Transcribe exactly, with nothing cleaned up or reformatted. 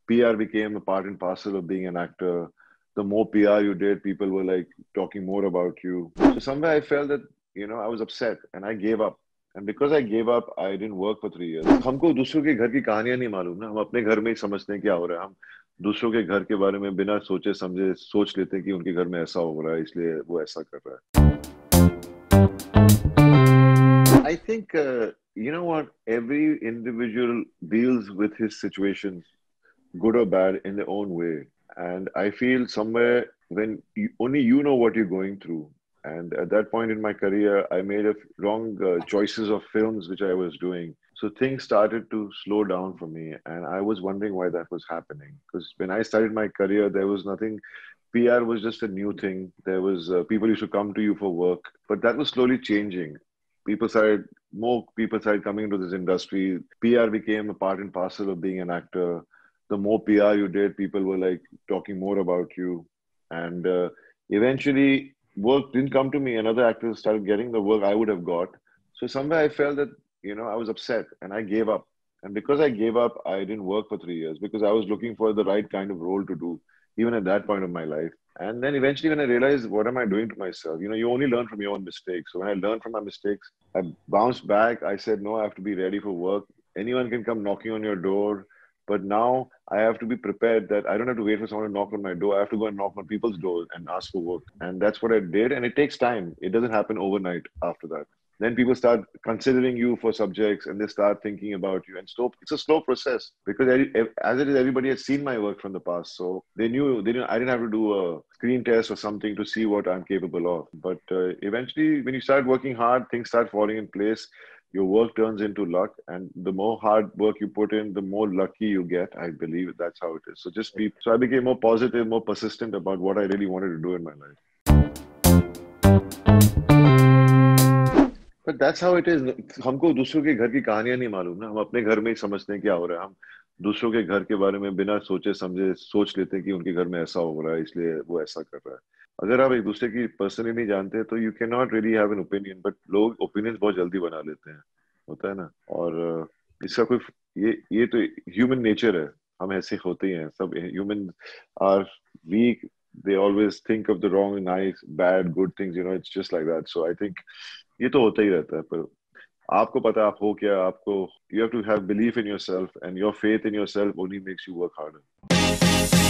P R became a part and parcel of being an actor. The more P R you did, people were like talking more about you. So somewhere I felt that, you know, I was upset and I gave up. And because I gave up, I didn't work for three years. हमको दूसरों के घर की कहानियां नहीं मालूम ना, हम अपने घर में ही समझते हैं क्या हो रहा है. हम दूसरों के घर के बारे में बिना सोचे समझे सोच लेते हैं कि उनके घर में ऐसा हो रहा है इसलिए वो ऐसा कर रहा है. I think, uh, you know what, every individual deals with his situations, good or bad, in their own way. And I feel somewhere when you, only you know what you're going through. And at that point in my career, I made a wrong uh, choices of films which I was doing. So things started to slow down for me. And I was wondering why that was happening. Because when I started my career, there was nothing. P R was just a new thing. There was uh, people used to come to you for work, but that was slowly changing. People started, more people started coming into this industry. P R became a part and parcel of being an actor. The more P R you did, people were like talking more about you. And uh, eventually, work didn't come to me, and other actors started getting the work I would have got. So somewhere I felt that, you know, I was upset and I gave up. And because I gave up, I didn't work for three years because I was looking for the right kind of role to do, even at that point of my life. And then eventually, when I realized, what am I doing to myself? You know, you only learn from your own mistakes. So when I learned from my mistakes, I bounced back. I said, no, I have to be ready for work. Anyone can come knocking on your door. But now I have to be prepared that I don't have to wait for someone to knock on my door. I have to go and knock on people's doors and ask for work. And that's what I did. And it takes time. It doesn't happen overnight after that. Then people start considering you for subjects and they start thinking about you. And so it's a slow process because as it is, everybody has seen my work from the past. So they knew they didn't, I didn't have to do a screen test or something to see what I'm capable of. But uh, eventually, when you start working hard, things start falling in place. Your work turns into luck, and the more hard work you put in, the more lucky you get. I believe that's how it is. So just be. So I became more positive, more persistent about what I really wanted to do in my life. But that's how it is. हमको दूसरों के घर की कहानियां नहीं मालूम ना, हम अपने घर में ही समझते हैं क्या हो रहा है. हम दूसरों के घर के बारे में बिना सोचे समझे सोच लेते हैं कि उनके घर में ऐसा हो रहा है इसलिए वो ऐसा कर रहा है. अगर आप एक दूसरे की पर्सनली नहीं जानते तो you can not really have an opinion. But लोग ओपिनियंस बहुत जल्दी बना लेते हैं, होता है ना. और इसका कोई ये ये तो ह्यूमन नेचर है. हम ऐसे होते ही हैं सब. Human are weak. They always think of the wrong, nice, bad, good things. You know, it's just like that. So I think ये तो होता ही रहता है. पर आपको पता आप हो क्या. आपको you have to have belief in yourself, and your faith in yourself only makes you work harder.